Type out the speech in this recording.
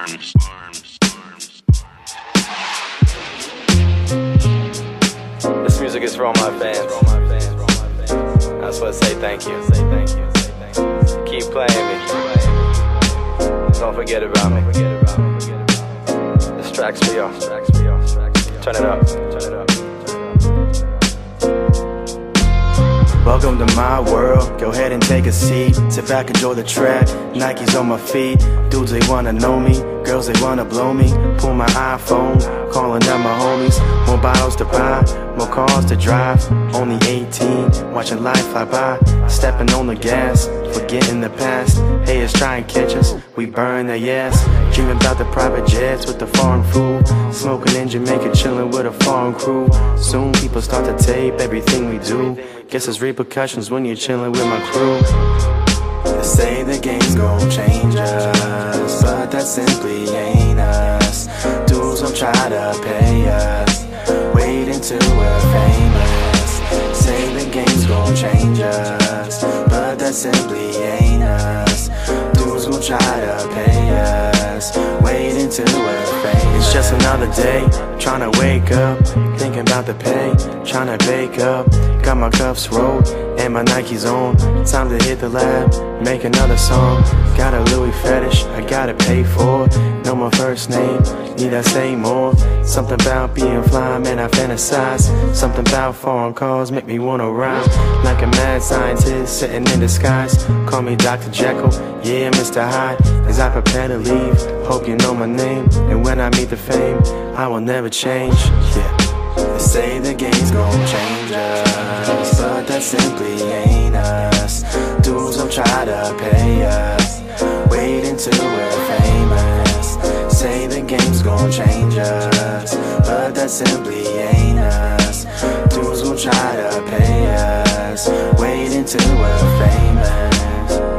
This music is for all my fans. I just want to say thank you. Keep playing me. Don't forget about me. This track's for y'all. Turn it up. Welcome to my world, go ahead and take a seat. Sit back, enjoy the track, Nike's on my feet. Dudes, they wanna know me, girls, they wanna blow me. Pull my iPhone, calling out my homies. More bottles to buy, more cars to drive. Only 18, watching life fly by. Stepping on the gas, forgetting the past. Haters try and catch us, we burn their ass. Dreaming about the private jets with the foreign food. Smoking in Jamaica, chilling with a foreign crew. Soon people start to tape everything we do. Guess there's repercussions when you're chilling with my crew. They say the game's gon' change us, but that simply ain't us. Dudes don't try to pay us, wait until we're famous. Say the game's gon' change us, but that simply ain't us. Dudes gon' try to pay us, wait until we're famous. It's just another day, tryna wake up, thinking about the pay, tryna bake up. Got my cuffs rolled and my Nikes on. Time to hit the lab, make another song. Got a Louis fetish, I gotta pay for. Know my first name, need I say more? Something about being fly, man, I fantasize. Something about foreign cars make me wanna ride. Like a mad scientist sitting in disguise. Call me Dr. Jekyll, yeah, Mr. Hyde. As I prepare to leave, hope you know my name. And when I meet the fame, I will never change, yeah. They say the game's gon' change us, but that simply ain't us. Dudes don't try to pay us, wait until we're famous. Say the game's gon' change us, but that simply ain't us. Dudes gon' try to pay us, wait until we're famous.